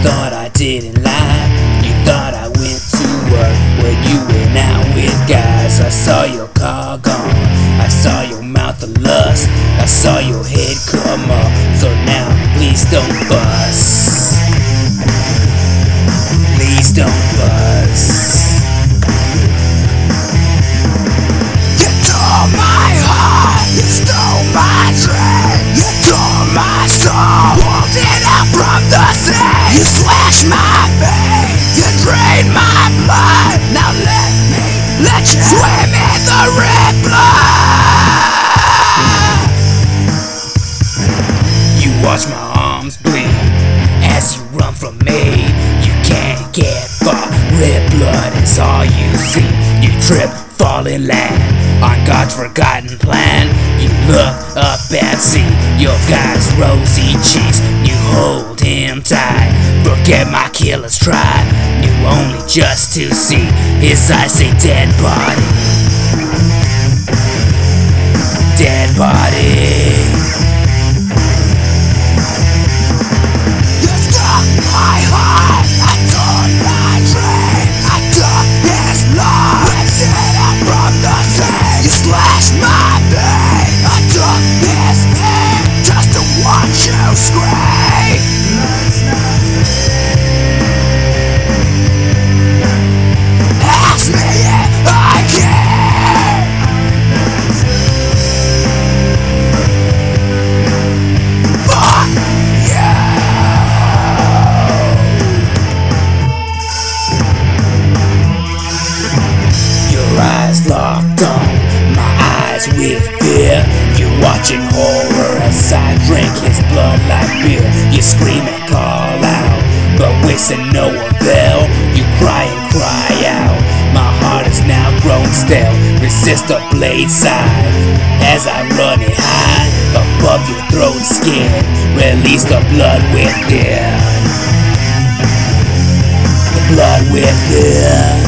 thought I didn't lie. You thought I went to work when you went out with guys. I saw your car gone, I saw your mouth of lust, I saw your head come up. So now please don't bust. Please don't bust. You tore my heart, you stole my dreams, you tore my soul, pulled it out from the sea. You slashed my veins, you drained my blood. Now let you swim in the red blood. You watch my arms bleed as you run from me. You can't get far, red blood is all you see. You trip, fall in land on God's forgotten plan. You look up and see your guy's rosy cheeks. You hold him tight, forget my killer's try. Knew only just to see his eyes say dead body. Dead body. You took my heart, I tore my dreams, I took his blood, ripped it out from the sea. You slashed my veins, I took his name just to watch you scream. Ask me if I care. Fuck you. Your eyes locked on my eyes with fear. You're watching horror as I drink his blood like beer. You scream and call out, but wasting no avail. You cry and cry out. My heart is now grown stale. Resist the blade side as I run it high above your throat skin. Release the blood within. The blood within.